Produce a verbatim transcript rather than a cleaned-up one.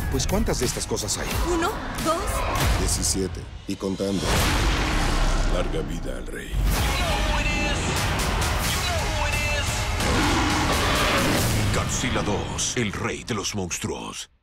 Pues, ¿cuántas de estas cosas hay? Uno, dos... diecisiete. Y contando. Larga vida al rey. Godzilla dos, el rey de los monstruos.